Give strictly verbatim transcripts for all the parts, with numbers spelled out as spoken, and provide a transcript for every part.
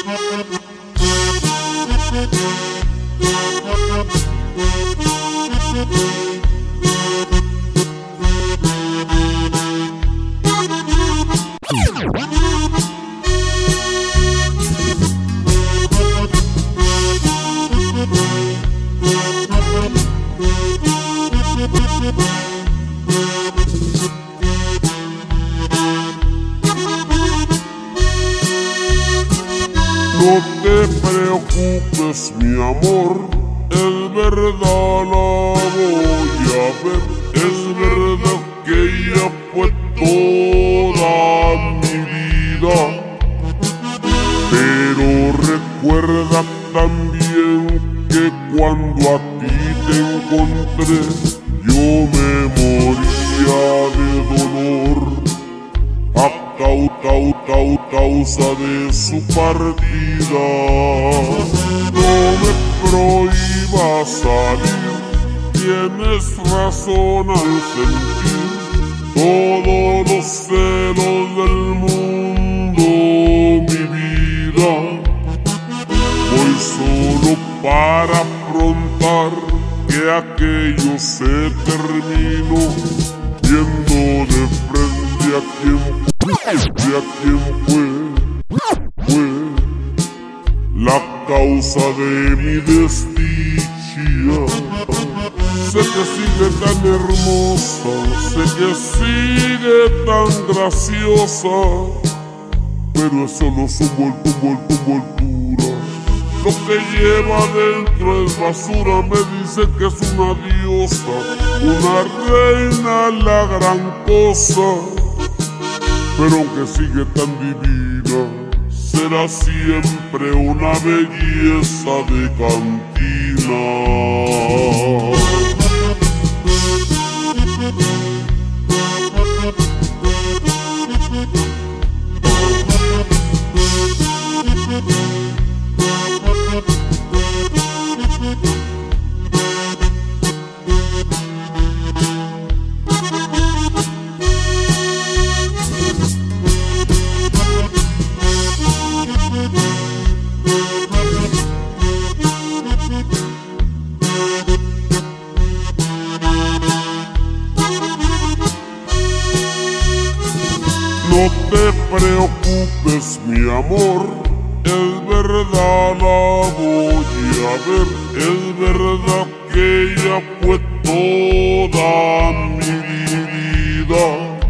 No te preocupes, mi amor, es verdad la voy a ver. Es verdad que ella fue toda mi vida, pero recuerda también que cuando a ti te encontré yo me moría de dolor a cau, cau, cau, causa de su partida. No me prohíbas salir, tienes razón al sentir todos los celos del mundo, mi vida. Voy solo para afrontar que aquello se terminó, viendo de frente a quien y a quien fue, fue la causa de mi desdicha. Sé que sigue tan hermosa, sé que sigue tan graciosa, pero es solo su envoltu, envoltu, envoltura. Lo que lleva dentro es basura, me dice que es una diosa, una reina, la gran cosa. Pero aunque sigue tan divina, será siempre una belleza de cantina. No te preocupes, mi amor, es verdad la voy a ver. Es verdad que ella fue toda mi vida,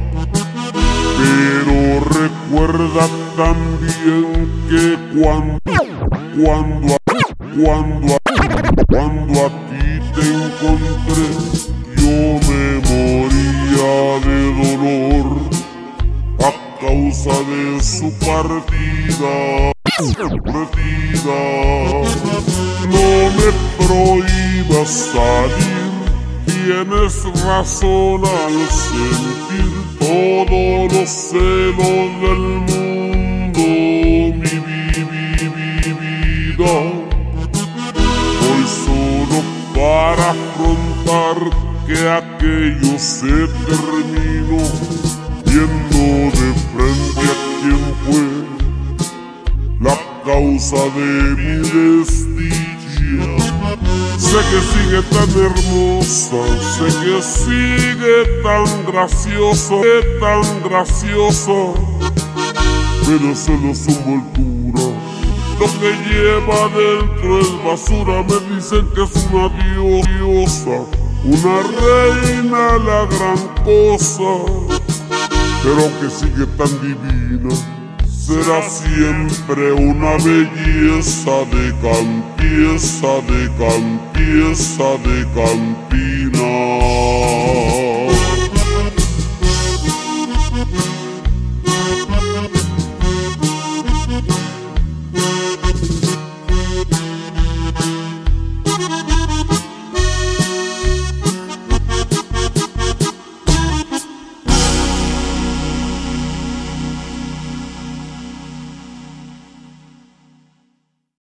pero recuerda también que cuando, cuando, cuando, cuando a ti te encontré, yo me moría de dolor a causa de su partida, partida. No me prohíbas salir, tienes razón al sentir todos los celos del mundo, mi, mi, mi, mi vida. Voy solo para afrontar que aquello se terminó, viendo de frente a quien fue la causa de mi desdicha. Sé que sigue tan hermosa, sé que sigue tan graciosa, tan graciosa, pero solo su envoltura. Lo que lleva dentro es basura, me dicen que es una diosa, una reina, la gran cosa. Pero aunque sigue tan divina, será siempre una belleza de can, pieza de can, pieza de cantina.